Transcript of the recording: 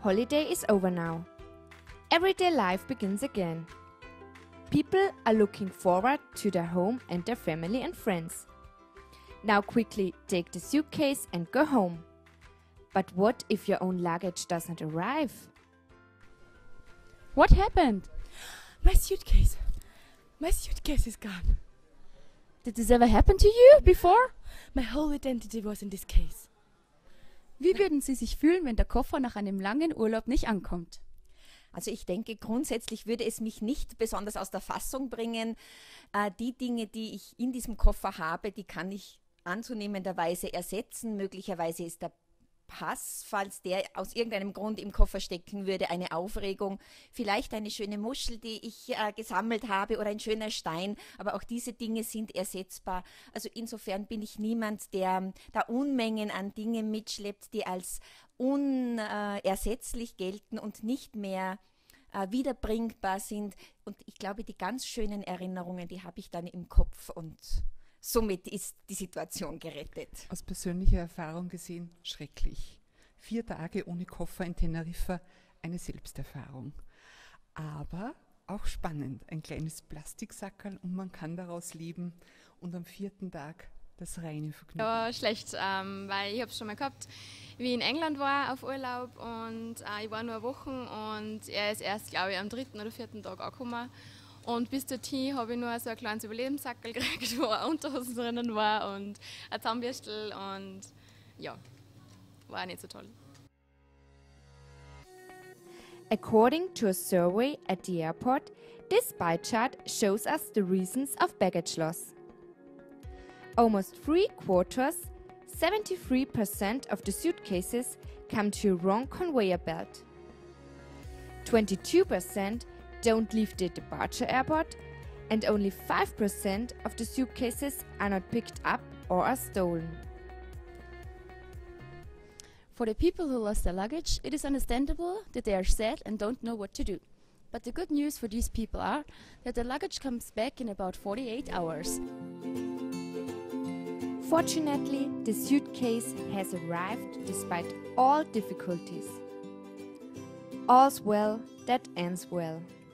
Holiday is over now. Everyday life begins again. People are looking forward to their home and their family and friends. Now quickly take the suitcase and go home. But what if your own luggage doesn't arrive? What happened? My suitcase. My suitcase is gone. Did this ever happen to you before? My whole identity was in this case. Wie würden Sie sich fühlen, wenn der Koffer nach einem langen Urlaub nicht ankommt? Also ich denke, grundsätzlich würde es mich nicht besonders aus der Fassung bringen. Die Dinge, die ich in diesem Koffer habe, die kann ich anzunehmenderweise ersetzen. Möglicherweise ist der Pass, falls der aus irgendeinem Grund im Koffer stecken würde, eine Aufregung. Vielleicht eine schöne Muschel, die ich gesammelt habe, oder ein schöner Stein. Aber auch diese Dinge sind ersetzbar. Also insofern bin ich niemand, der da Unmengen an Dingen mitschleppt, die als unersetzlich gelten und nicht mehr wiederbringbar sind. Und ich glaube, die ganz schönen Erinnerungen, die habe ich dann im Kopf, und somit ist die Situation gerettet. Aus persönlicher Erfahrung gesehen schrecklich. 4 Tage ohne Koffer in Teneriffa, eine Selbsterfahrung. Aber auch spannend, ein kleines Plastiksackerl und man kann daraus leben, und am 4. Tag das reine Vergnügen. Ja, schlecht, weil ich habe es schon mal gehabt, wie ich in England war auf Urlaub, und ich war nur Wochen und er ist erst, glaube ich, am 3. oder 4. Tag angekommen. Und bis dorthin habe ich nur so ein kleines Überlebenssackel gekriegt, wo eine Unterhose drinnen war und ein Zahnbürstel, und ja, war auch nicht so toll. According to a survey at the airport, this pie chart shows us the reasons of baggage loss. Almost 3/4, 73% of the suitcases come to a wrong conveyor belt. 22% don't leave the departure airport, and only 5% of the suitcases are not picked up or are stolen. For the people who lost their luggage, it is understandable that they are sad and don't know what to do. But the good news for these people are that the luggage comes back in about 48 hours. Fortunately, the suitcase has arrived despite all difficulties. All's well that ends well.